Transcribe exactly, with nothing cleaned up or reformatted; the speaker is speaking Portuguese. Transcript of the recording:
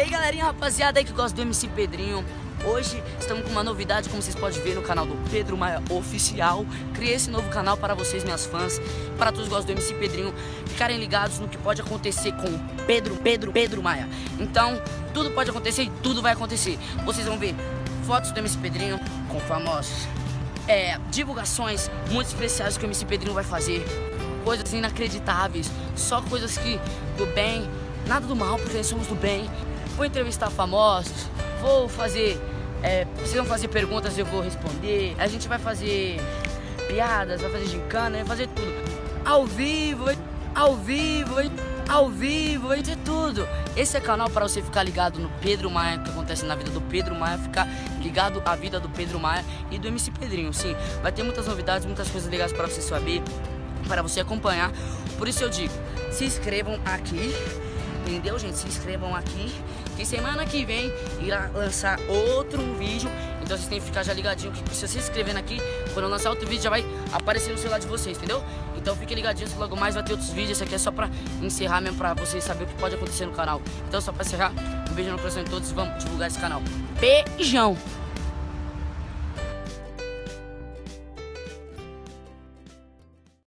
aí galerinha, rapaziada aí que gosta do M C Pedrinho. Hoje estamos com uma novidade, como vocês podem ver no canal do Pedro Maia Oficial. Criei esse novo canal para vocês, minhas fãs, para todos que gostam do M C Pedrinho, ficarem ligados no que pode acontecer com o Pedro, Pedro, Pedro Maia. Então, tudo pode acontecer e tudo vai acontecer. Vocês vão ver fotos do M C Pedrinho com famosos, é, divulgações muito especiais que o M C Pedrinho vai fazer, coisas inacreditáveis, só coisas que do bem, nada do mal, porque nós somos do bem. Vou entrevistar famosos, vou fazer, é, vocês vão fazer perguntas, eu vou responder. A gente vai fazer piadas, vai fazer gincana, vai fazer tudo. Ao vivo, ao vivo, ao vivo, vai ter tudo. Esse é canal para você ficar ligado no Pedro Maia, o que acontece na vida do Pedro Maia, ficar ligado à vida do Pedro Maia e do M C Pedrinho. Sim, vai ter muitas novidades, muitas coisas legais para você saber, para você acompanhar. Por isso eu digo, se inscrevam aqui. Entendeu, gente? Se inscrevam aqui, que semana que vem irá lançar outro vídeo. Então vocês têm que ficar já ligadinho, que se você se inscrevendo aqui, quando eu lançar outro vídeo já vai aparecer no celular de vocês, entendeu? Então fiquem ligadinhos que logo mais vai ter outros vídeos. Esse aqui é só pra encerrar mesmo, pra vocês saberem o que pode acontecer no canal. Então só pra encerrar, um beijo no coração de todos e vamos divulgar esse canal. Beijão!